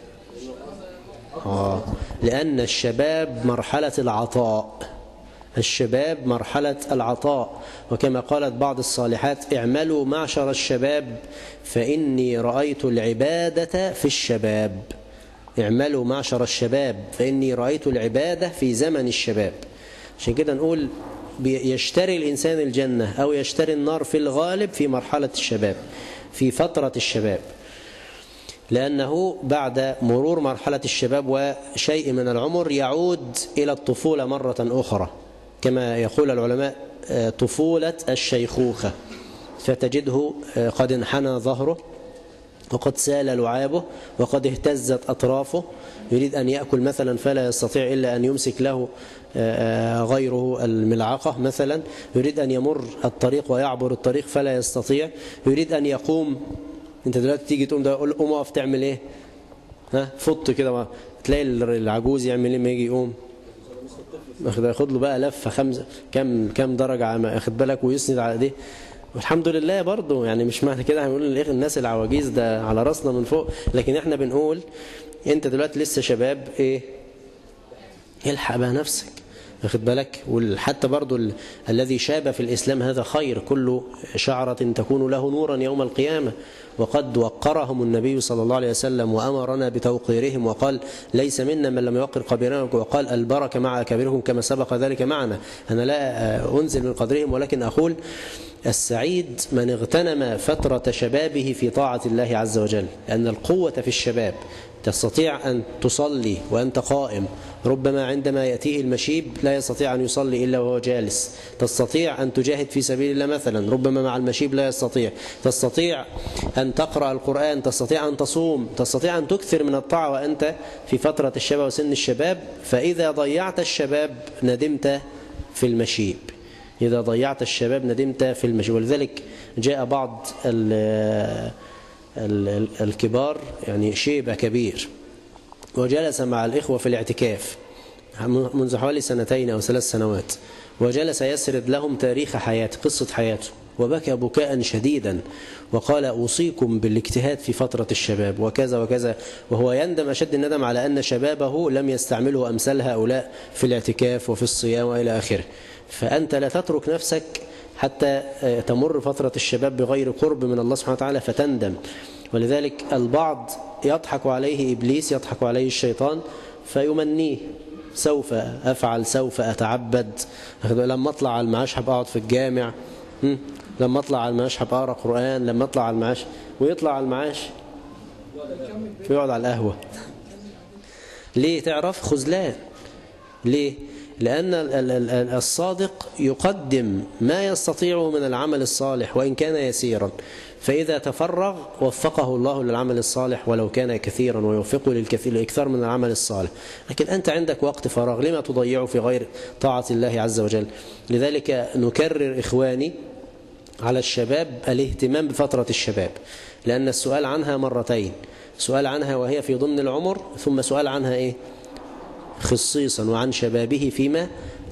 لأن الشباب مرحلة العطاء، الشباب مرحلة العطاء. وكما قالت بعض الصالحات: اعملوا معشر الشباب فإني رأيت العبادة في الشباب. اعملوا معشر الشباب فإني رأيت العبادة في زمن الشباب. عشان كده نقول يشتري الإنسان الجنة أو يشتري النار في الغالب في مرحلة الشباب، في فترة الشباب، لأنه بعد مرور مرحلة الشباب وشيء من العمر يعود إلى الطفولة مرة أخرى، كما يقول العلماء: طفولة الشيخوخة. فتجده قد انحنى ظهره، وقد سال لعابه، وقد اهتزت أطرافه، يريد أن يأكل مثلا فلا يستطيع إلا أن يمسك له غيره الملعقة مثلا، يريد أن يمر الطريق ويعبر الطريق فلا يستطيع، يريد أن يقوم. انت دلوقتي تيجي تقوم، ده قوم اقف، تعمل ايه؟ فط كده، تلاقي العجوز يعمل ايه ما يجي يقوم؟ ياخد له بقى لفه كم درجه، اخد بالك، ويسند على ايديه. والحمد لله برضه، يعني مش معنى كده هنقول الناس العواجيز ده على راسنا من فوق، لكن احنا بنقول انت دلوقتي لسه شباب، ايه؟ الحق بقى نفسك، واخد بالك. وحتى برضو الذي شاب في الإسلام هذا خير، كل شعرة تكون له نورا يوم القيامة. وقد وقرهم النبي صلى الله عليه وسلم وأمرنا بتوقيرهم، وقال: ليس منا من لم يوقر كبيرنا، وقال: البركة مع كبيرهم كما سبق ذلك معنا. أنا لا أنزل من قدرهم، ولكن أقول: السعيد من اغتنم فترة شبابه في طاعة الله عز وجل، لأن القوة في الشباب. تستطيع أن تصلي وأنت قائم، ربما عندما يأتيه المشيب لا يستطيع أن يصلي إلا وهو جالس. تستطيع أن تجاهد في سبيل الله مثلا، ربما مع المشيب لا يستطيع. تستطيع أن تقرأ القرآن، تستطيع أن تصوم، تستطيع أن تكثر من الطاعة وأنت في فترة الشباب وسن الشباب. فإذا ضيعت الشباب ندمت في المشيب، إذا ضيعت الشباب ندمت في المشيب. ولذلك جاء بعض الكبار، يعني شيبة كبير، وجلس مع الإخوة في الاعتكاف منذ حوالي 2 أو 3 سنوات، وجلس يسرد لهم تاريخ حياته، قصة حياته، وبكى بكاء شديدا، وقال: أوصيكم بالاجتهاد في فترة الشباب وكذا وكذا. وهو يندم أشد الندم على أن شبابه لم يستعمله أمثال هؤلاء في الاعتكاف وفي الصيام وإلى آخره. فأنت لا تترك نفسك حتى تمر فترة الشباب بغير قرب من الله سبحانه وتعالى فتندم. ولذلك البعض يضحك عليه إبليس، يضحك عليه الشيطان، فيمنيه: سوف أفعل، سوف أتعبد، لما أطلع على المعاش هبقى أقعد في الجامع، لما أطلع على المعاش هبقى أقرأ قرآن، لما أطلع على المعاش. ويطلع على المعاش ويقعد على القهوة. ليه؟ تعرف؟ خذلان. ليه؟ لأن الصادق يقدم ما يستطيعه من العمل الصالح وإن كان يسيرا، فإذا تفرغ وفقه الله للعمل الصالح ولو كان كثيرا، ويوفقه للإكثار من العمل الصالح. لكن أنت عندك وقت فراغ، لما تضيعه في غير طاعة الله عز وجل؟ لذلك نكرر إخواني على الشباب الاهتمام بفترة الشباب، لأن السؤال عنها مرتين: سؤال عنها وهي في ضمن العمر، ثم سؤال عنها إيه؟ خصيصا: وعن شبابه فيما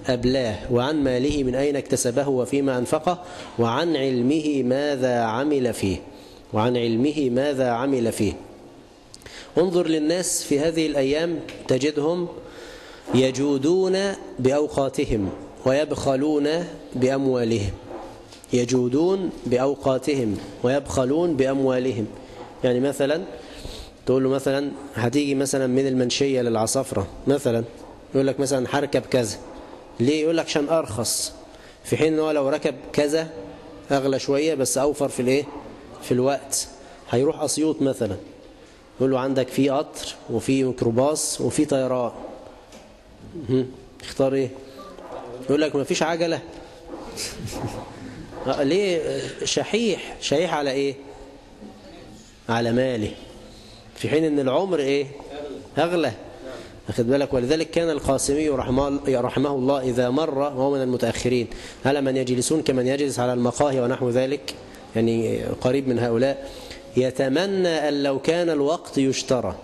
أبلاه، وعن ماله من أين اكتسبه وفيما أنفقه، وعن علمه ماذا عمل فيه. وعن علمه ماذا عمل فيه. انظر للناس في هذه الأيام تجدهم يجودون بأوقاتهم ويبخلون بأموالهم. يجودون بأوقاتهم ويبخلون بأموالهم. يعني مثلا تقول له مثلا هتيجي مثلا من المنشية للعصافرة مثلا، يقول لك مثلا هركب كذا. ليه؟ يقول لك عشان أرخص، في حين أنه لو ركب كذا أغلى شوية بس أوفر في الإيه؟ في الوقت. هيروح أسيوط مثلا، يقول له عندك في قطر وفي ميكروباص وفي طيران، اختار إيه؟ يقول لك ما فيش عجلة. ليه؟ شحيح على إيه؟ على ماله، في حين أن العمر إيه؟ أغلى. أخذ بالك. ولذلك كان القاسمي رحمه الله إذا مر وهو من المتأخرين على من يجلسون كمن يجلس على المقاهي ونحو ذلك، يعني قريب من هؤلاء، يتمنى أن لو كان الوقت يشترى.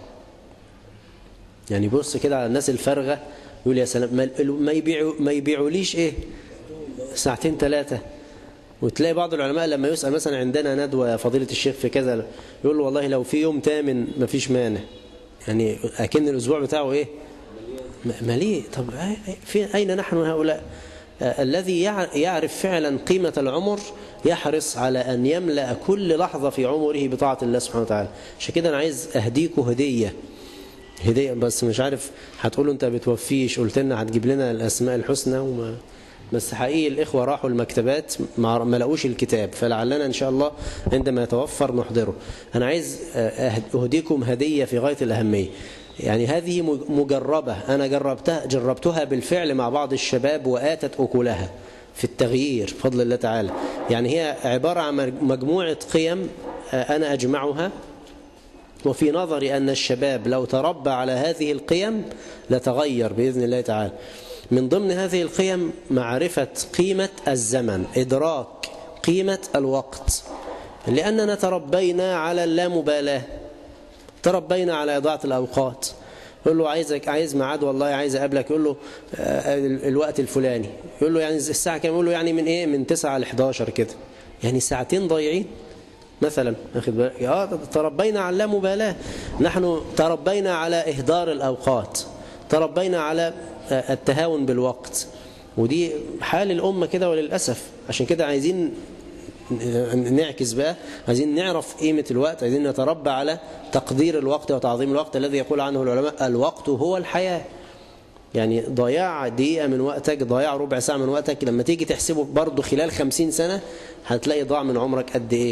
يعني بص كده على الناس الفارغة، يقول يا سلام ما يبيعوا ليش إيه؟ ساعتين ثلاثة. وتلاقي بعض العلماء لما يسأل مثلا عندنا ندوة فضيلة الشيخ في كذا، يقول له والله لو في يوم تامن ما فيش مانع، يعني أكن الأسبوع بتاعه إيه؟ مليء. طب أين نحن هؤلاء؟ الذي يعرف فعلا قيمة العمر يحرص على أن يملأ كل لحظة في عمره بطاعة الله سبحانه وتعالى. عشان كده أنا عايز أهديكوا هدية، بس مش عارف هتقولوا أنت بتوفيش، قلت لنا هتجيب لنا الأسماء الحسنى بس حقيقي الإخوة راحوا المكتبات ما لقوش الكتاب، فلعلنا إن شاء الله عندما يتوفر نحضره. أنا عايز أهديكم هدية في غاية الأهمية. يعني هذه مجربة، أنا جربتها بالفعل مع بعض الشباب وآتت أكلها في التغيير بفضل الله تعالى. يعني هي عبارة عن مجموعة قيم أنا أجمعها، وفي نظري أن الشباب لو تربى على هذه القيم لتغير بإذن الله تعالى. من ضمن هذه القيم معرفة قيمة الزمن، إدراك قيمة الوقت، لأننا تربينا على اللامبالاة، تربينا على إضاعة الأوقات. يقول له عايز ميعاد، والله عايز أقابلك، يقول له الوقت الفلاني، يقول له يعني الساعة كام؟ يقول له يعني من إيه؟ من 9 ل 11 كده، يعني ساعتين ضايعين مثلا. أخذ بالك؟ تربينا على اللامبالاة. نحن تربينا على إهدار الأوقات، تربينا على التهاون بالوقت، ودي حال الأمة كده وللأسف. عشان كده عايزين نعكس بقى، عايزين نعرف قيمة الوقت، عايزين نتربى على تقدير الوقت وتعظيم الوقت الذي يقول عنه العلماء الوقت هو الحياة. يعني ضياع دقيقة من وقتك، ضياع ربع ساعة من وقتك، لما تيجي تحسبه برضه خلال 50 سنة هتلاقي ضاع من عمرك قد إيه؟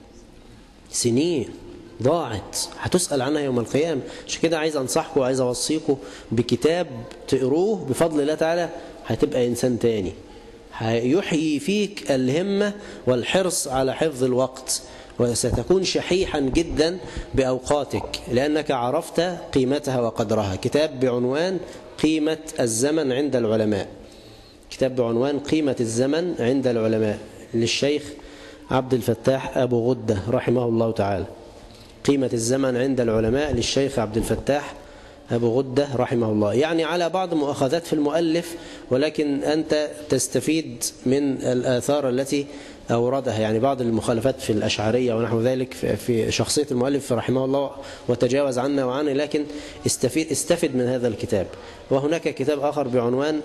سنين ضاعت، هتسأل عنها يوم القيامة. عشان كده عايز أنصحكم وعايز أوصيكم بكتاب تقروه بفضل الله تعالى، هتبقى إنسان تاني، هيحيي فيك الهمة والحرص على حفظ الوقت، وستكون شحيحا جدا بأوقاتك لأنك عرفت قيمتها وقدرها. كتاب بعنوان قيمة الزمن عند العلماء، كتاب بعنوان قيمة الزمن عند العلماء للشيخ عبد الفتاح أبو غدة رحمه الله تعالى. قيمة الزمن عند العلماء للشيخ عبد الفتاح أبو غدة رحمه الله. يعني على بعض مؤاخذات في المؤلف، ولكن أنت تستفيد من الآثار التي أوردها، يعني بعض المخالفات في الأشعرية ونحو ذلك في شخصية المؤلف رحمه الله وتجاوز عنا وعنه، لكن استفد من هذا الكتاب. وهناك كتاب آخر بعنوان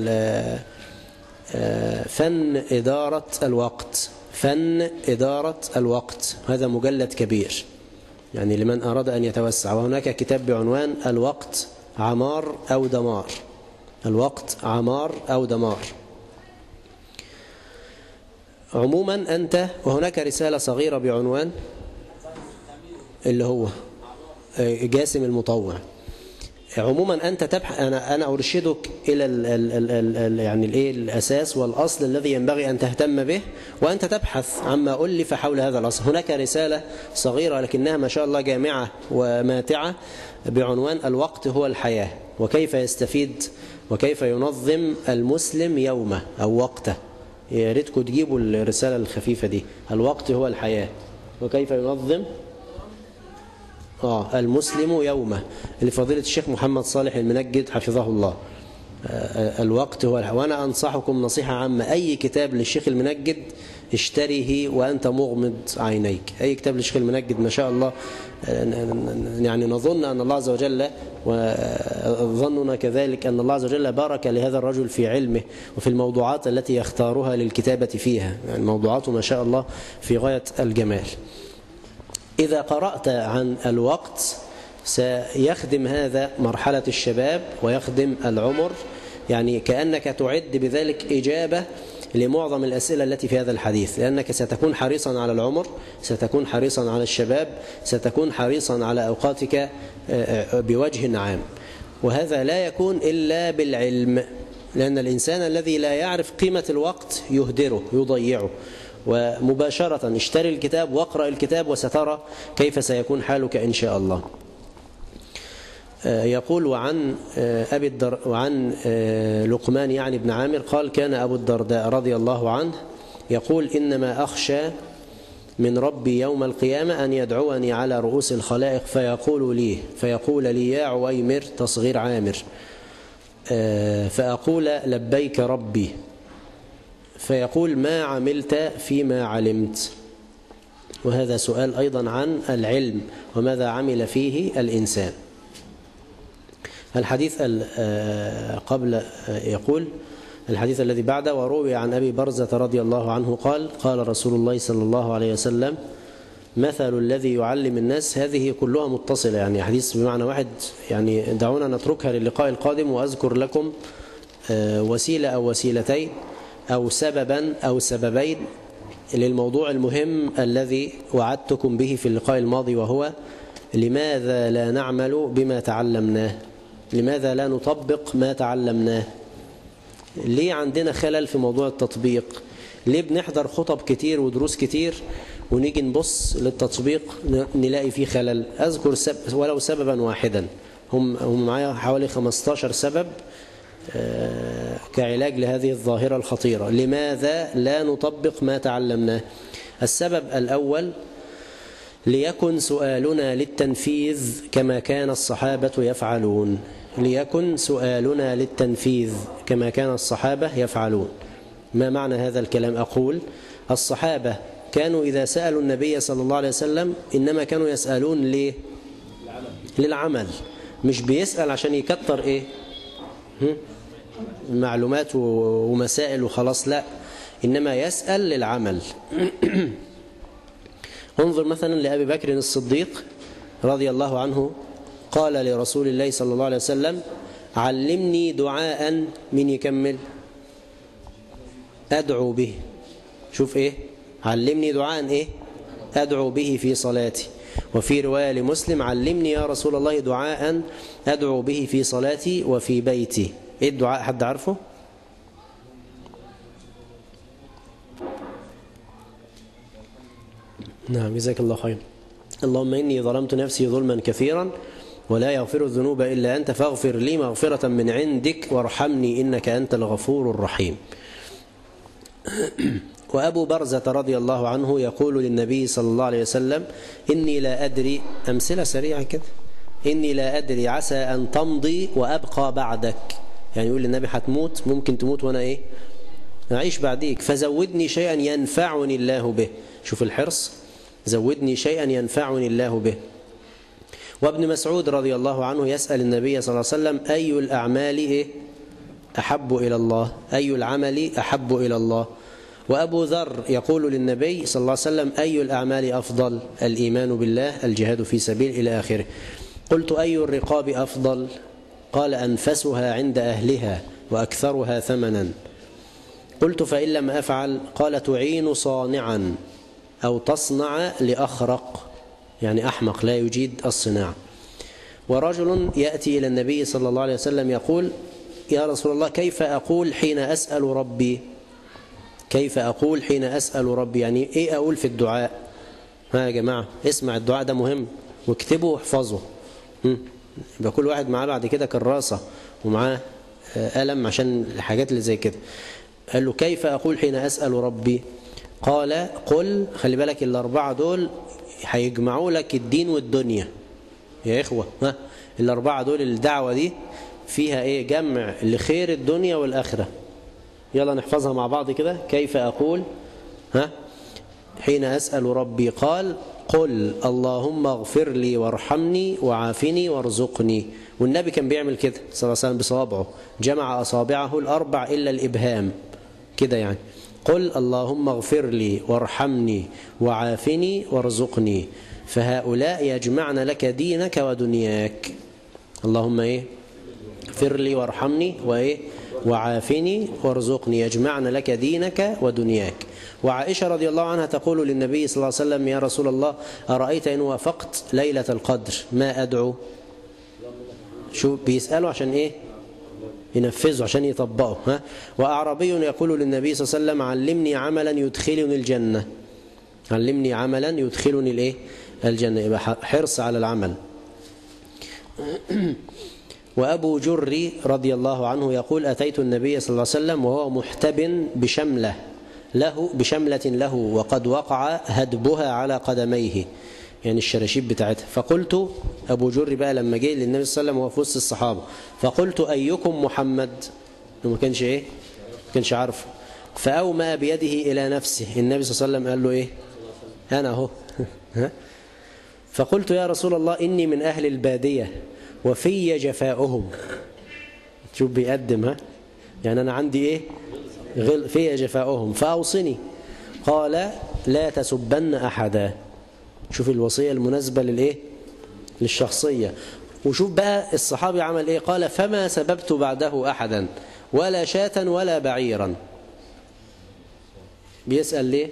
فن إدارة الوقت، فن إدارة الوقت، هذا مجلد كبير يعني لمن أراد أن يتوسع. وهناك كتاب بعنوان الوقت عمار أو دمار، الوقت عمار أو دمار. عموما أنت، وهناك رسالة صغيرة بعنوان اللي هو جاسم المطوع. عموما أنت تبحث، أنا أرشدك إلى يعني الأساس والأصل الذي ينبغي أن تهتم به، وأنت تبحث عما ألف حول هذا الأصل. هناك رسالة صغيرة لكنها ما شاء الله جامعة وماتعة بعنوان الوقت هو الحياة، وكيف يستفيد وكيف ينظم المسلم يومه أو وقته. يا ريتكم تجيبوا الرسالة الخفيفة دي، الوقت هو الحياة وكيف ينظم المسلم يومه، لفضيلة الشيخ محمد صالح المنجد حفظه الله. الوقت هو. وأنا أنصحكم نصيحة عامة: أي كتاب للشيخ المنجد اشتريه وأنت مغمض عينيك. أي كتاب للشيخ المنجد ما شاء الله، يعني نظن أن الله عز وجل، وظننا كذلك، أن الله عز وجل بارك لهذا الرجل في علمه وفي الموضوعات التي يختارها للكتابة فيها. يعني موضوعاته ما شاء الله في غاية الجمال. إذا قرأت عن الوقت سيخدم هذا مرحلة الشباب ويخدم العمر، يعني كأنك تعد بذلك إجابة لمعظم الأسئلة التي في هذا الحديث، لأنك ستكون حريصا على العمر، ستكون حريصا على الشباب، ستكون حريصا على أوقاتك بوجه عام. وهذا لا يكون إلا بالعلم، لأن الإنسان الذي لا يعرف قيمة الوقت يهدره يضيعه. ومباشرة اشتري الكتاب واقرأ الكتاب وسترى كيف سيكون حالك إن شاء الله. يقول: وعن لقمان يعني بن عامر قال: كان أبو الدرداء رضي الله عنه يقول: إنما أخشى من ربي يوم القيامة أن يدعوني على رؤوس الخلائق فيقول لي يا عويمر، تصغير عامر، فأقول لبيك ربي، فيقول ما عملت فيما علمت. وهذا سؤال أيضا عن العلم وماذا عمل فيه الإنسان. الحديث قبل يقول الحديث الذي بعده: وروي عن أبي برزة رضي الله عنه قال: قال رسول الله صلى الله عليه وسلم: مثل الذي يعلم الناس. هذه كلها متصلة، يعني حديث بمعنى واحد. يعني دعونا نتركها للقاء القادم، وأذكر لكم وسيلة أو وسيلتين أو سببا أو سببين للموضوع المهم الذي وعدتكم به في اللقاء الماضي، وهو: لماذا لا نعمل بما تعلمناه؟ لماذا لا نطبق ما تعلمناه؟ ليه عندنا خلل في موضوع التطبيق؟ ليه بنحضر خطب كتير ودروس كتير ونيجي نبص للتطبيق نلاقي فيه خلل؟ أذكر ولو سببا واحدا، هم معايا حوالي 15 سبب كعلاج لهذه الظاهرة الخطيرة. لماذا لا نطبق ما تعلمناه؟ السبب الأول: ليكن سؤالنا للتنفيذ كما كان الصحابة يفعلون. ليكن سؤالنا للتنفيذ كما كان الصحابة يفعلون. ما معنى هذا الكلام؟ أقول: الصحابة كانوا إذا سألوا النبي صلى الله عليه وسلم إنما كانوا يسألون ليه؟ للعمل. مش بيسأل عشان يكتر إيه؟ معلومات ومسائل وخلاص، لا، إنما يسأل للعمل. انظر مثلا لأبي بكر الصديق رضي الله عنه، قال لرسول الله صلى الله عليه وسلم: علمني دعاء، من يكمل؟ أدعو به. شوف إيه؟ علمني دعاء إيه؟ أدعو به في صلاتي. وفي رواية لمسلم: علمني يا رسول الله دعاء أدعو به في صلاتي وفي بيتي. إيه الدعاء؟ حد عارفه؟ نعم، جزاك الله خير. اللهم إني ظلمت نفسي ظلما كثيرا ولا يغفر الذنوب إلا أنت فاغفر لي مغفرة من عندك وارحمني إنك أنت الغفور الرحيم. وأبو برزة رضي الله عنه يقول للنبي صلى الله عليه وسلم: إني لا أدري، أمثلة سريعة كده، إني لا أدري عسى أن تمضي وأبقى بعدك. يعني يقول للنبي: هتموت، ممكن تموت وأنا إيه؟ أعيش بعديك، فزودني شيئا ينفعني الله به. شوف الحرص، زودني شيئا ينفعني الله به. وابن مسعود رضي الله عنه يسأل النبي صلى الله عليه وسلم: أي الأعمال إيه؟ أحب إلى الله؟ أي العمل أحب إلى الله؟ وأبو ذر يقول للنبي صلى الله عليه وسلم: أي الأعمال أفضل؟ الإيمان بالله، الجهاد في سبيل، إلى آخره. قلت: أي الرقاب أفضل؟ قال: أنفسها عند أهلها وأكثرها ثمنا. قلت: فإن لم أفعل؟ قال: تعين صانعا أو تصنع لأخرق، يعني أحمق لا يجيد الصناعة. ورجل يأتي إلى النبي صلى الله عليه وسلم يقول: يا رسول الله، كيف أقول حين أسأل ربي؟ كيف أقول حين أسأل ربي؟ يعني إيه أقول في الدعاء؟ ها يا جماعة، اسمع الدعاء ده مهم، واكتبه واحفظه. يبقى كل واحد معاه بعد كده كراسة ومعاه قلم عشان الحاجات اللي زي كده. قال له: كيف أقول حين أسأل ربي؟ قال: قل، خلي بالك الأربعة دول هيجمعوا لك الدين والدنيا يا إخوة. الأربعة دول، الدعوة دي فيها إيه؟ جمع لخير الدنيا والآخرة. يلا نحفظها مع بعض كده. كيف أقول حين أسأل ربي قال قل اللهم اغفر لي وارحمني وعافني وارزقني. والنبي كان بيعمل كده صلى الله عليه وسلم بصوابعه، جمع أصابعه الأربع إلا الإبهام كده يعني. قل اللهم اغفر لي وارحمني وعافني وارزقني، فهؤلاء يجمعن لك دينك ودنياك. اللهم إيه؟ اغفر لي وارحمني وإيه؟ وعافني وارزقني، يجمعن لك دينك ودنياك. وعائشة رضي الله عنها تقول للنبي صلى الله عليه وسلم يا رسول الله أرأيت إن وافقت ليلة القدر ما أدعو؟ شو بيسألوا عشان إيه؟ ينفذوا عشان يطبقوا. وأعرابي يقول للنبي صلى الله عليه وسلم علمني عملا يدخلني الجنة، علمني عملا يدخلني الإيه؟ الجنة. يبقى حرص على العمل. وأبو جري رضي الله عنه يقول أتيت النبي صلى الله عليه وسلم وهو محتب بشملة له وقد وقع هدبها على قدميه، يعني الشراشيب بتاعتها. فقلت أبو جري بقى لما جه للنبي صلى الله عليه وسلم وهو في وسط الصحابة، فقلت أيكم محمد؟ ما كانش إيه؟ ما كانش عارفه. فأومأ بيده إلى نفسه. النبي صلى الله عليه وسلم قال له إيه؟ أنا أهو. فقلت يا رسول الله إني من أهل البادية وفي جفاؤهم. شوف بيقدم يعني أنا عندي إيه؟ في جفاؤهم فأوصني. قال لا تسبن أحدا. شوف الوصية المناسبة للإيه؟ للشخصية. وشوف بقى الصحابي عمل إيه؟ قال فما سببت بعده أحدا ولا شاة ولا بعيرا. بيسأل ليه؟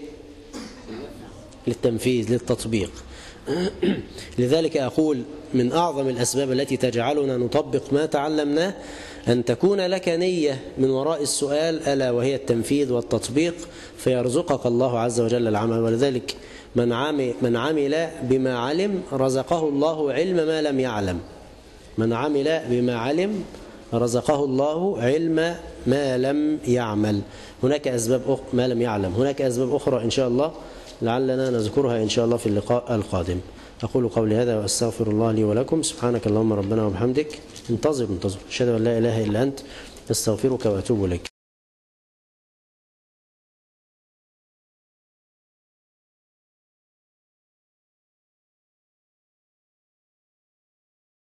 للتنفيذ للتطبيق. لذلك أقول من أعظم الأسباب التي تجعلنا نطبق ما تعلمناه أن تكون لك نية من وراء السؤال، ألا وهي التنفيذ والتطبيق، فيرزقك الله عز وجل العمل. ولذلك من عمل بما علم رزقه الله علم ما لم يعلم. من عمل بما علم رزقه الله علم ما لم يعمل. هناك أسباب ما لم يعلم. هناك أسباب أخرى إن شاء الله لعلنا نذكرها إن شاء الله في اللقاء القادم. أقول قولي هذا وأستغفر الله لي ولكم. سبحانك اللهم ربنا وبحمدك. انتظر. أشهد أن لا إله إلا أنت، أستغفرك وأتوب إليك.